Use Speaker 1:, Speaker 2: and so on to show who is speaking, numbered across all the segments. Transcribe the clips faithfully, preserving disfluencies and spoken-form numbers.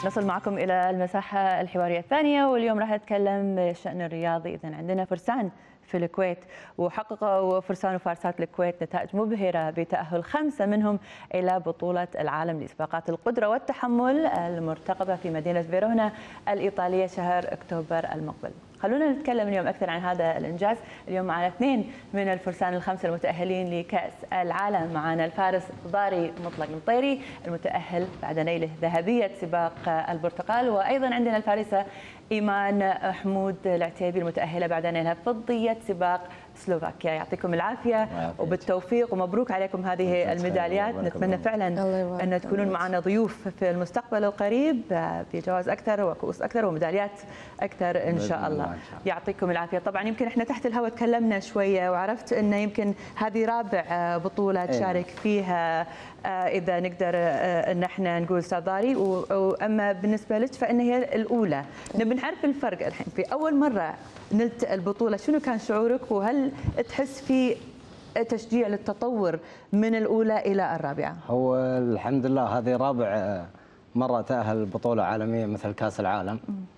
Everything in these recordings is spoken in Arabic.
Speaker 1: نصل معكم إلى المساحة الحوارية الثانية، واليوم راح نتكلم بالشأن الرياضي. إذن عندنا فرسان في الكويت، وحققوا فرسان وفارسات الكويت نتائج مبهرة بتأهل خمسة منهم إلى بطولة العالم لإسباقات القدرة والتحمل المرتقبة في مدينة فيرونا الإيطالية شهر أكتوبر المقبل. خلونا نتكلم اليوم أكثر عن هذا الإنجاز. اليوم معنا اثنين من الفرسان الخمسة المتأهلين لكأس العالم. معنا الفارس ضاري مطلق المطيري المتأهل بعد نيله ذهبية سباق البرتقال، وأيضا عندنا الفارسة إيمان حمود العتيبي المتأهلة بعد نيلها فضية سباق سلوفاكيا. يعطيكم العافية وبالتوفيق ومبروك عليكم هذه الميداليات. نتمنى فعلا أن تكونون معنا ضيوف في المستقبل القريب بجوائز أكثر وكؤوس أكثر وميداليات أكثر إن شاء الله. يعطيكم العافية. طبعا يمكن احنا تحت الهواء تكلمنا شوية وعرفت أنه يمكن هذه رابع بطولة تشارك فيها إذا نقدر أن احنا نقول أستاذ ضاري، وأما بالنسبة لك فإن هي الأولى. نبي نعرف الفرق الحين في أول مرة نلت البطولة، شنو كان شعورك وهل تحس في تشجيع للتطور من الأولى إلى الرابعة؟
Speaker 2: هو الحمد لله هذه رابع مرة تأهل بطولة عالمية مثل كأس العالم،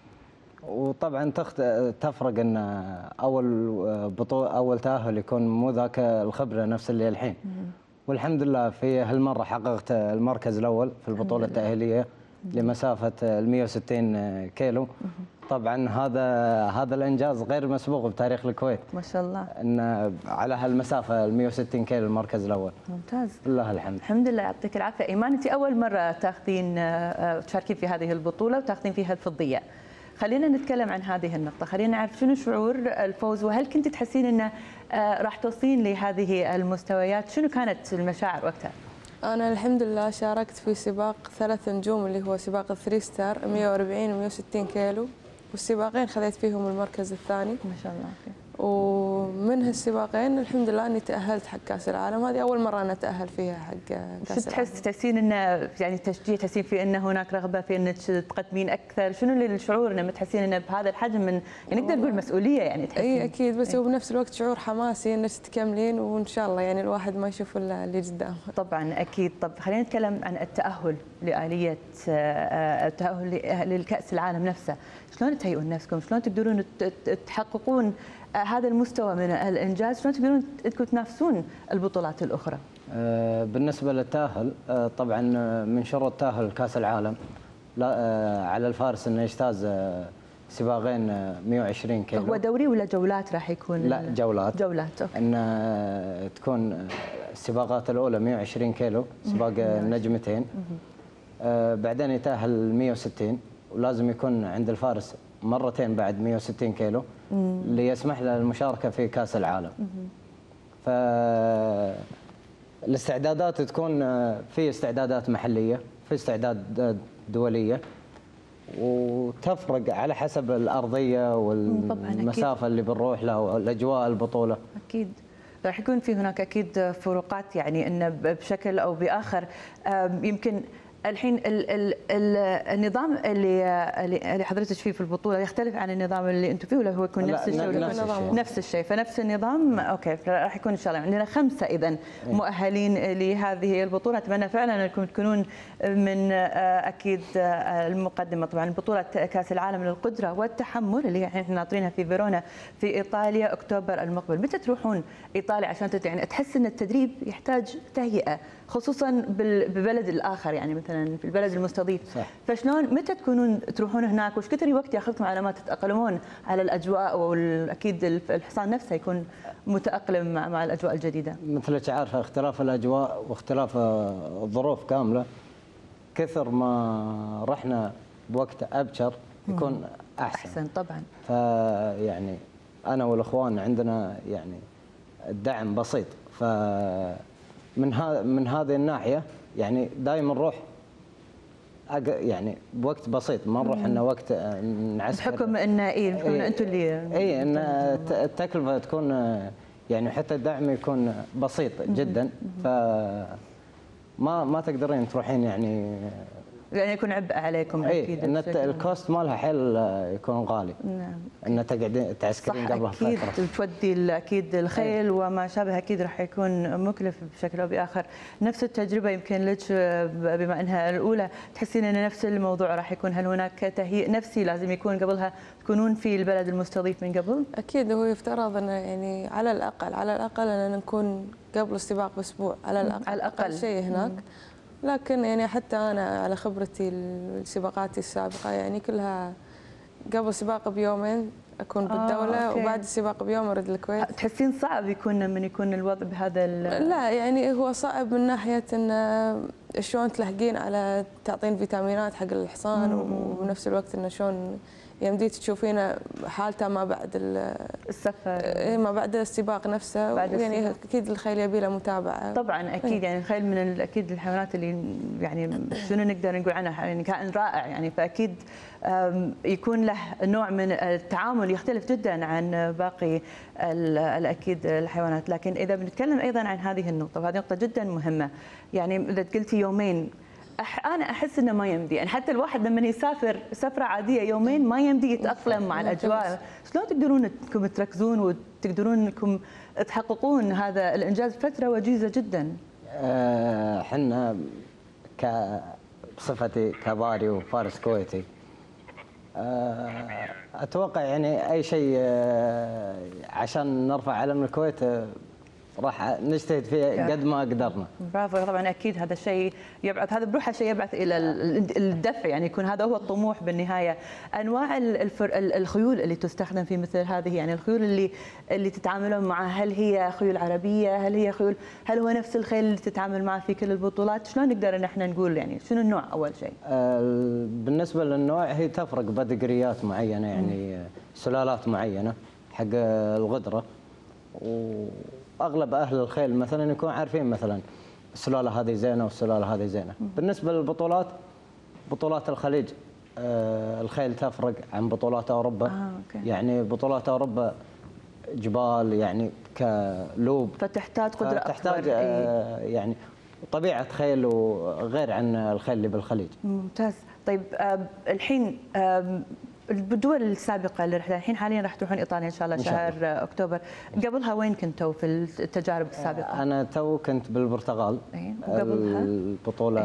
Speaker 2: وطبعا تخت... تفرق ان اول بطولة اول تأهل يكون مو ذاك الخبرة نفس اللي الحين. والحمد لله في هالمرة حققت المركز الأول في البطولة التأهيلية لمسافة ال مئة وستين كيلو. طبعا هذا هذا الانجاز غير مسبوق بتاريخ الكويت
Speaker 1: ما شاء الله،
Speaker 2: ان على هالمسافه ال مئة وستين كيلو المركز الاول.
Speaker 1: ممتاز،
Speaker 2: لله الحمد.
Speaker 1: الحمد لله، يعطيك العافيه. ايمان، انت اول مره تاخذين تشاركين في هذه البطوله وتاخذين فيها الفضيه. خلينا نتكلم عن هذه النقطه، خلينا نعرف شنو شعور الفوز، وهل كنت تحسين انه راح توصلين لهذه المستويات؟ شنو كانت المشاعر وقتها؟
Speaker 3: أنا الحمد لله شاركت في سباق ثلاث نجوم اللي هو سباق الثري ستار مئة وأربعين و مئة وستين كيلو، والسباقين خذيت فيهم المركز الثاني
Speaker 1: ما شاء الله.
Speaker 3: ومن هالسباقين الحمد لله اني تاهلت حق كاس العالم. هذه اول مره انا اتاهل فيها حق كاس
Speaker 1: العالم. تحس تحسين انه يعني تشجيع، تحسين في انه هناك رغبه في انك تقدمين اكثر؟ شنو اللي الشعور انه تحسين انه بهذا الحجم من يعني نقدر نقول مسؤوليه يعني تحسين؟
Speaker 3: اي اكيد، بس هو بنفس الوقت شعور حماسي انك تكملين وان شاء الله يعني الواحد ما يشوف اللي قدامه.
Speaker 1: طبعا اكيد. طب خلينا نتكلم عن التاهل لآلية التاهل للكاس العالم نفسه. شلون تهيئون نفسكم؟ شلون تقدرون تحققون هذا المستوى من الانجاز؟ شلون تقدرون انكم تنافسون البطولات الاخرى؟
Speaker 2: بالنسبه للتاهل طبعا من شروط تاهل كاس العالم لا على الفارس انه يجتاز سباقين مئة وعشرين كيلو.
Speaker 1: هو دوري ولا جولات راح يكون؟
Speaker 2: لا جولات.
Speaker 1: جولات اوكي.
Speaker 2: ان تكون السباقات الاولى مئة وعشرين كيلو سباق النجمتين، بعدين يتاهل مئة وستين، ولازم يكون عند الفارس مرتين بعد مئة وستين كيلو اللي يسمح له المشاركه في كاس العالم. فالاستعدادات تكون في استعدادات محليه، في استعداد دوليه، وتفرق على حسب الارضيه والمسافه اللي بنروح لها والاجواء البطوله.
Speaker 1: اكيد راح يكون في هناك اكيد فروقات، يعني انه بشكل او باخر يمكن الحين ال ال ال النظام اللي اللي حضرتك فيه في البطوله يختلف عن النظام اللي انتم فيه، ولا هو يكون نفس الشيء؟
Speaker 2: نفس الشيء.
Speaker 1: نفس الشيء، فنفس النظام. اوكي، راح يكون ان شاء الله عندنا خمسه اذا مؤهلين لهذه البطوله. اتمنى فعلا انكم تكونون من اكيد المقدمه. طبعا بطوله كاس العالم للقدره والتحمل اللي احنا ناطرينها في فيرونا في ايطاليا اكتوبر المقبل. متى تروحون ايطاليا عشان يعني تحس ان التدريب يحتاج تهيئه خصوصا بالبلد الاخر، يعني مثلا في البلد المستضيف؟ صح. فشلون متى تكونون تروحون هناك؟ وش كثر وقت ياخذكم على ما تتاقلمون على الاجواء؟ واكيد الحصان نفسه يكون متاقلم مع, مع الاجواء الجديده.
Speaker 2: مثلك عارفه اختلاف الاجواء واختلاف الظروف كامله، كثر ما رحنا بوقت ابكر يكون احسن.
Speaker 1: احسن طبعا.
Speaker 2: فيعني انا والاخوان عندنا يعني الدعم بسيط، ف من هذا من هذه الناحيه يعني دائما نروح يعني بوقت بسيط، ما نروح انه وقت نعسكر
Speaker 1: بحكم ان اي انتم اللي
Speaker 2: اي ان التكلفه تكون يعني حتى الدعم يكون بسيط جدا، ف ما ما تقدرين تروحين يعني
Speaker 1: يعني يكون عبء عليكم
Speaker 2: اكيد ان
Speaker 1: بشكل عام.
Speaker 2: الكوست مالها حيل يكون غالي.
Speaker 1: نعم.
Speaker 2: ان تقعدين تعسكرين
Speaker 1: صح
Speaker 2: قبلها
Speaker 1: اكيد
Speaker 2: فتره.
Speaker 1: تودي ال- اكيد الخيل وما شابه اكيد راح يكون مكلف بشكل او باخر. نفس التجربه يمكن لك بما انها الاولى، تحسين ان نفس الموضوع راح يكون، هل هناك تهيئ نفسي لازم يكون قبلها تكونون في البلد المستضيف من قبل؟
Speaker 3: اكيد هو يفترض انه يعني على الاقل على الاقل اننا نكون قبل السباق باسبوع على الاقل
Speaker 1: على الأقل.
Speaker 3: شيء هناك. لكن يعني حتى انا على خبرتي السباقات السابقه يعني كلها قبل السباق بيومين اكون بالدوله،
Speaker 1: آه،
Speaker 3: وبعد السباق بيوم ارد الكويت.
Speaker 1: تحسين صعب يكون من يكون الوضع بهذا ال-
Speaker 3: لا يعني هو صعب من ناحيه انه شلون تلحقين على تعطين فيتامينات حق الحصان، وبنفس الوقت انه شلون يمديك تشوفينه حالته ما بعد
Speaker 1: السفر
Speaker 3: إيه ما بعد السباق نفسه.
Speaker 1: بعد
Speaker 3: يعني
Speaker 1: السباق.
Speaker 3: اكيد الخيل يبي له متابعه.
Speaker 1: طبعا اكيد يعني الخيل من ال- اكيد الحيوانات اللي يعني شنو نقدر نقول عنها، يعني كائن رائع يعني، فاكيد أم، يكون له نوع من التعامل يختلف جدا عن باقي ال- الاكيد الحيوانات. لكن اذا بنتكلم ايضا عن هذه النقطه، وهذه نقطه جدا مهمه، يعني اذا قلتي يومين، أح انا احس انه ما يمدي، يعني حتى الواحد لما يسافر سفره عاديه يومين ما يمدي يتاقلم مع الاجواء. شلون تقدرون انكم تركزون وتقدرون انكم تحققون هذا الانجاز بفتره وجيزه جدا؟
Speaker 2: احنا ك بصفتي كباري وفارس كويتي، آه، اتوقع يعني اي شيء آه، عشان نرفع علم الكويت آه، راح نجتهد فيه قد ما قدرنا.
Speaker 1: برافو. طبعا اكيد هذا الشيء يبعث، هذا بروحه شيء يبعث الى ال- الدفع، يعني يكون هذا هو الطموح بالنهايه. انواع ال- الفر- ال- الخيول اللي تستخدم في مثل هذه، يعني الخيول اللي اللي تتعاملون معها، هل هي خيول عربيه؟ هل هي خيول هل هو نفس الخيل اللي تتعامل معه في كل البطولات؟ شلون نقدر ان احنا نقول يعني شنو النوع اول شيء؟
Speaker 2: آه، بالنسبه للنوع هي تفرق بدقريات معينه، يعني سلالات معينه حق الغدره، واغلب اهل الخيل مثلا يكون عارفين مثلا السلاله هذه زينه والسلاله هذه زينه. بالنسبه للبطولات، بطولات الخليج آه، الخيل تفرق عن بطولات اوروبا.
Speaker 1: آه، أوكي.
Speaker 2: يعني بطولات اوروبا جبال يعني كلوب،
Speaker 1: فتحتاج قدره
Speaker 2: تحتاج
Speaker 1: اكبر. إيه.
Speaker 2: آه، يعني طبيعه خيل وغير عن الخيل اللي بالخليج.
Speaker 1: ممتاز. طيب آه، الحين آه، الدول السابقه اللي رحتها، الحين حاليا راح تروحون ايطاليا ان شاء الله
Speaker 2: إن شاء
Speaker 1: شهر آه، اكتوبر، قبلها وين كنتوا في التجارب السابقه؟
Speaker 2: انا تو كنت بالبرتغال.
Speaker 1: إيه، وقبلها؟
Speaker 2: البطوله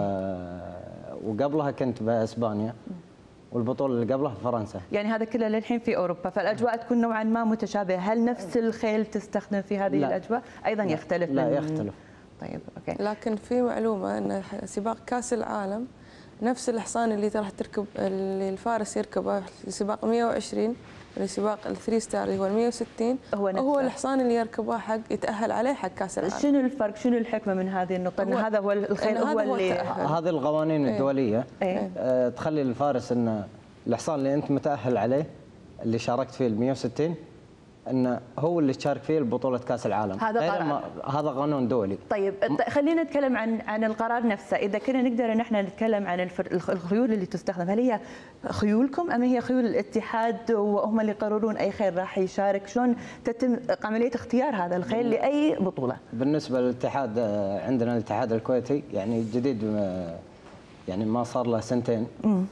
Speaker 2: وقبلها كنت باسبانيا، والبطوله اللي قبلها في فرنسا.
Speaker 1: يعني هذا كله للحين في اوروبا، فالاجواء تكون نوعا ما متشابهه، هل نفس الخيل تستخدم في هذه
Speaker 2: لا.
Speaker 1: الاجواء؟ ايضا
Speaker 2: لا.
Speaker 1: يختلف.
Speaker 2: لا
Speaker 1: من...
Speaker 2: يختلف.
Speaker 1: طيب اوكي.
Speaker 3: لكن في معلومه ان سباق كاس العالم نفس الحصان اللي راح تركب اللي الفارس يركبه في سباق مئة وعشرين، اللي سباق الثري ستار اللي هو ال مئة وستين،
Speaker 1: هو نفسه.
Speaker 3: هو الحصان اللي يركبه حق يتاهل عليه حق كاس العالم.
Speaker 1: شنو الفرق؟ شنو الحكمه من هذه النقطه؟ ان
Speaker 3: هو-
Speaker 1: هذا هو الخيل
Speaker 3: إن
Speaker 1: هو
Speaker 3: هذا هو
Speaker 1: اللي
Speaker 3: التأهل.
Speaker 2: هذه القوانين
Speaker 3: إيه.
Speaker 2: الدوليه
Speaker 1: إيه.
Speaker 2: آه، تخلي الفارس ان الحصان اللي انت متاهل عليه اللي شاركت فيه ال مئة وستين انه هو اللي تشارك فيه بطوله كاس العالم.
Speaker 1: هذا
Speaker 2: غير
Speaker 1: قرار.
Speaker 2: ما- هذا قانون دولي.
Speaker 1: طيب ط- خلينا نتكلم عن عن القرار نفسه، اذا كنا نقدر ان احنا نتكلم عن الفر... الخ- الخيول اللي تستخدم، هل هي خيولكم ام هي خيول الاتحاد وهم اللي يقررون اي خيل راح يشارك؟ شلون تتم عمليه اختيار هذا الخيل لاي بطوله؟
Speaker 2: بالنسبه للاتحاد آه، عندنا الاتحاد الكويتي يعني جديد، آه، يعني ما صار له سنتين.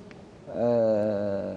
Speaker 2: آه،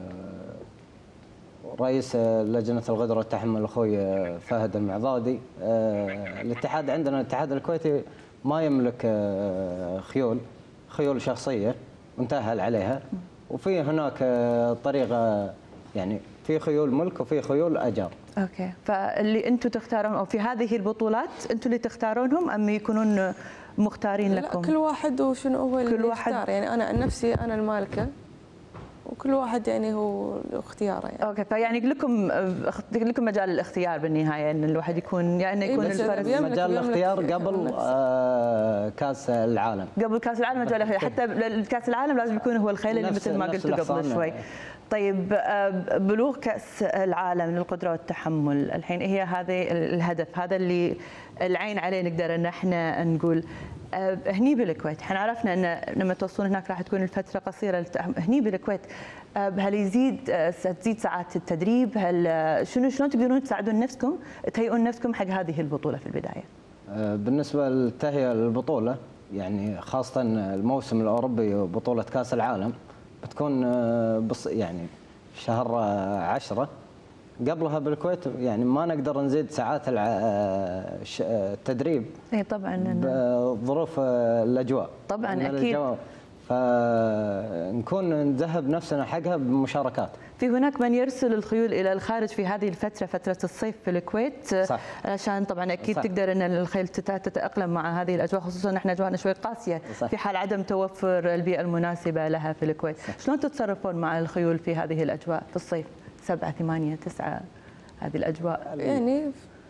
Speaker 2: رئيس لجنة الغدرة والتحمل أخوي فهد المعضادي. الاتحاد عندنا الاتحاد الكويتي ما يملك خيول خيول شخصية ونتأهل عليها، وفي هناك طريقة يعني في خيول ملك وفي خيول أجار.
Speaker 1: اوكي، فاللي انتم تختارون او في هذه البطولات انتم اللي تختارونهم ام يكونون مختارين لكم؟
Speaker 3: لا، كل واحد وشنو هو اللي
Speaker 1: كل واحد.
Speaker 3: يختار. يعني انا عن نفسي انا المالكه، وكل واحد يعني هو اختياره يعني.
Speaker 1: اوكي، فيعني لكم لكم مجال الاختيار بالنهايه، ان الواحد يكون يعني
Speaker 3: إيه،
Speaker 1: يكون
Speaker 3: بس
Speaker 1: الفرس
Speaker 3: بيملك-
Speaker 2: مجال
Speaker 3: بيملك
Speaker 2: الاختيار قبل
Speaker 3: نفسه.
Speaker 2: آه، كأس العالم.
Speaker 1: قبل كاس العالم مجال الاختيار، حتى كاس العالم لازم يكون هو الخيل اللي
Speaker 2: نفس-
Speaker 1: مثل ما
Speaker 2: نفس
Speaker 1: قلت قبل
Speaker 2: الحصان.
Speaker 1: شوي. طيب آه، بلوغ كاس العالم للقدره والتحمل، الحين هي هذه الهدف، هذا اللي العين عليه نقدر ان احنا نقول. آه، هني بالكويت احنا عرفنا ان لما توصلون هناك راح تكون الفتره قصيره للتأهل. هني بالكويت آه، هل يزيد آه، تزيد ساعات التدريب؟ هل آه، شنو شلون تقدرون تساعدون نفسكم تهيئون نفسكم حق هذه البطوله في البدايه؟
Speaker 2: آه، بالنسبة للتهيئة للبطولة يعني خاصة الموسم الأوروبي بطولة كأس العالم بتكون بص يعني في شهر عشرة. قبلها بالكويت يعني ما نقدر نزيد ساعات التدريب.
Speaker 1: اي طبعا
Speaker 2: بظروف الاجواء.
Speaker 1: طبعا اكيد.
Speaker 2: فنكون نذهب نفسنا حقها بمشاركات.
Speaker 1: في هناك من يرسل الخيول الى الخارج في هذه الفتره، فتره الصيف في الكويت، صح. عشان طبعا اكيد صح. تقدر ان الخيل تتاقلم مع هذه الاجواء، خصوصا احنا اجواءنا شوي قاسيه، صح. في حال عدم توفر البيئه المناسبه لها في الكويت. صح. شلون تتصرفون مع الخيول في هذه الاجواء في الصيف؟ سبعة ثمانية تسعة هذه الأجواء.
Speaker 3: يعني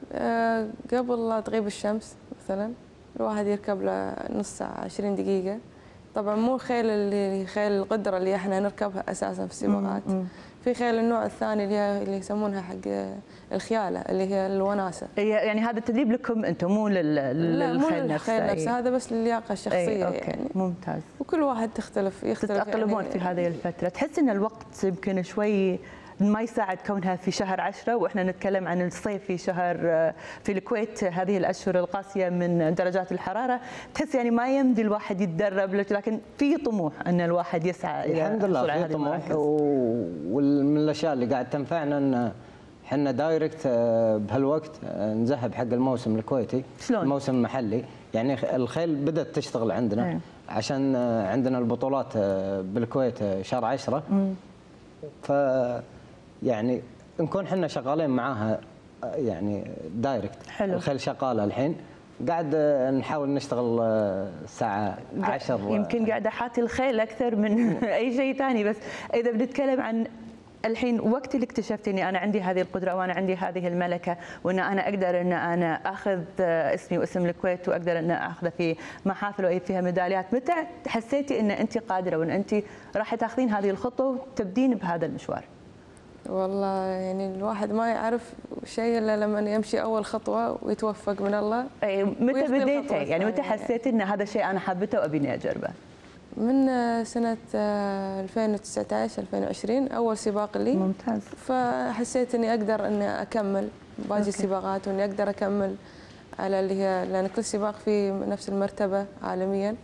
Speaker 3: قبل لا تغيب الشمس مثلا الواحد يركب له نص ساعة عشرين دقيقة. طبعا مو الخيل اللي خيل القدرة اللي احنا نركبها أساسا في السباقات. في خيل النوع الثاني اللي هي اللي يسمونها حق الخيالة اللي هي الوناسة.
Speaker 1: يعني هذا التدريب لكم أنتم مو للخيل
Speaker 3: نفسه؟ نفسه هذا بس للياقة الشخصية.
Speaker 1: أوكي.
Speaker 3: يعني
Speaker 1: ممتاز.
Speaker 3: وكل واحد تختلف يختلف.
Speaker 1: تتأقلمون يعني في هذه الفترة. تحس أن الوقت يمكن شوي ما يساعد كونها في شهر عشرة واحنا نتكلم عن الصيف في شهر في الكويت، هذه الاشهر القاسيه من درجات الحراره، تحس يعني ما يمدي الواحد يتدرب، لكن في طموح ان الواحد يسعى الى
Speaker 2: الحمد لله في طموح. ومن الاشياء اللي قاعد تنفعنا ان احنا دايركت بهالوقت نذهب حق الموسم الكويتي.
Speaker 1: شلون؟
Speaker 2: الموسم المحلي، يعني الخيل بدات تشتغل عندنا. أيه. عشان عندنا البطولات بالكويت شهر عشرة. ف يعني نكون احنا شغالين معاها يعني دايركت. حلو. الخيل شغاله الحين، قاعد نحاول نشتغل الساعه عشرة.
Speaker 1: يمكن قاعده حاتي الخيل اكثر من اي شيء ثاني. بس اذا بنتكلم عن الحين وقت اللي اكتشفت اني انا عندي هذه القدره وانا عندي هذه الملكه، وان انا اقدر ان انا اخذ اسمي واسم الكويت واقدر ان اخذه في محافل واجيب فيها ميداليات، متى حسيتي ان انت قادره وان انت راح تاخذين هذه الخطوه وتبدين بهذا المشوار؟
Speaker 3: والله يعني الواحد ما يعرف شيء الا لما يمشي اول خطوه ويتوفق من الله.
Speaker 1: اي متى بديتي؟ يعني متى حسيتي ان هذا الشيء انا حابته وابيني اجربه؟
Speaker 3: من سنه ألفين وتسعة عشر ألفين وعشرين اول سباق لي.
Speaker 1: ممتاز.
Speaker 3: فحسيت اني اقدر اني اكمل باقي السباقات، واني اقدر اكمل على اللي هي، لان كل سباق في نفس المرتبه عالميا،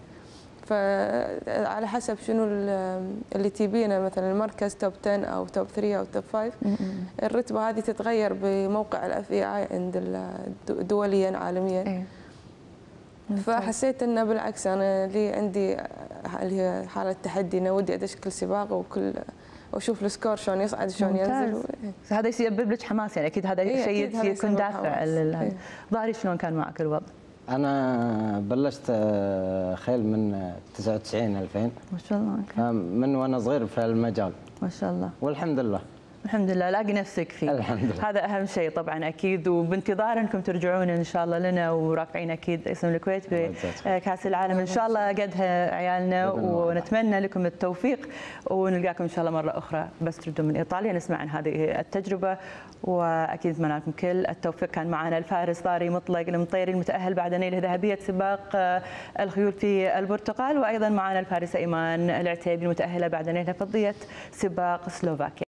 Speaker 3: فعلى حسب شنو اللي تبينه، مثلا المركز توب عشرة او توب ثلاثة او توب خمسة. الرتبه هذه تتغير بموقع الاف اي اي عند دوليا عالميا. فحسيت انه بالعكس انا لي عندي اللي هي حاله تحدي، انه ودي ادش كل سباق وكل واشوف السكور شلون يصعد شلون ينزل.
Speaker 1: هذا يسبب لك حماس، يعني اكيد هذا
Speaker 3: إيه
Speaker 1: شيء يكون دافع. ظاهري شلون كان معك الوضع؟
Speaker 2: أنا بلشت خيل من تسعة وتسعين ألفين.
Speaker 1: ما شاء الله.
Speaker 2: من وأنا صغير في المجال.
Speaker 1: ما شاء الله.
Speaker 2: والحمد لله.
Speaker 1: الحمد لله لاقي نفسك فيه.
Speaker 2: الحمد لله.
Speaker 1: هذا أهم شيء طبعا أكيد، وبانتظار أنكم ترجعون إن شاء الله لنا ورافعين أكيد اسم الكويت بكأس العالم إن شاء الله قدها عيالنا، ونتمنى لكم التوفيق ونلقاكم إن شاء الله مرة أخرى بس تردوا من إيطاليا نسمع عن هذه التجربة، وأكيد نتمنى لكم كل التوفيق. كان معنا الفارس طاري مطلق المطيري المتأهل بعد نيل ذهبية سباق الخيول في البرتقال، وأيضا معنا الفارسة إيمان العتيبي المتأهلة بعد نيل فضية سباق سلوفاكيا.